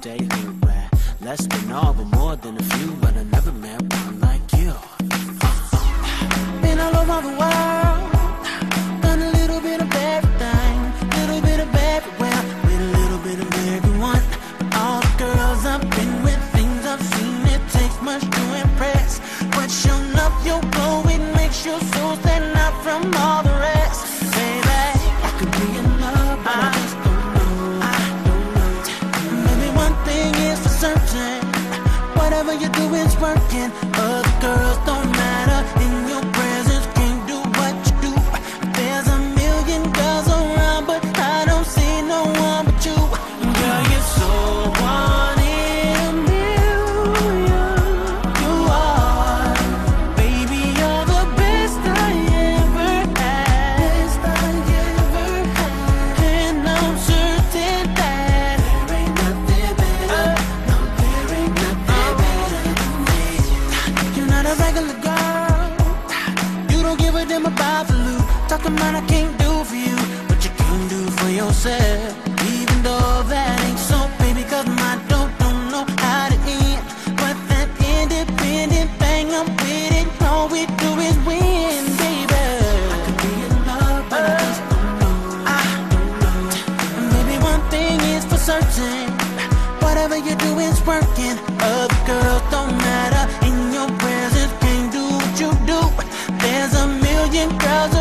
everyday hood rat. Less than all, but more than a few, but I never met one like you. Been all over the world, done a little bit of everything, little bit of everywhere, with a little bit of everyone. All the girls I've been with, things I've seen, it takes much to impress. But sure enough, your glow, it makes your soul stand out from all the rest. Baby, I could be in love, but I just don't know. I don't know. Maybe one thing is for certain, whatever you do is working. Other girls don't matter, in your presence can't do what you do. There's a million girls around, but I don't see no one but you. Girl, you're so one in a million. You are, baby, you're the best I ever had. Best I ever had. And I'm certain that there ain't nothing better. No, there ain't nothing better than me. You're not a regular girl. You don't give a damn about the loot. Talking about I can't do for you, but you can do for yourself. Even though that ain't so, baby, cause my dope don't know how to end. But that independent thing, I'm with it. All we do is win, baby. I could be in love, but I just don't know. I don't know. And maybe one thing is for certain, whatever you do is working. Other girls don't matter, in your presence can't do what you do. There's a million girls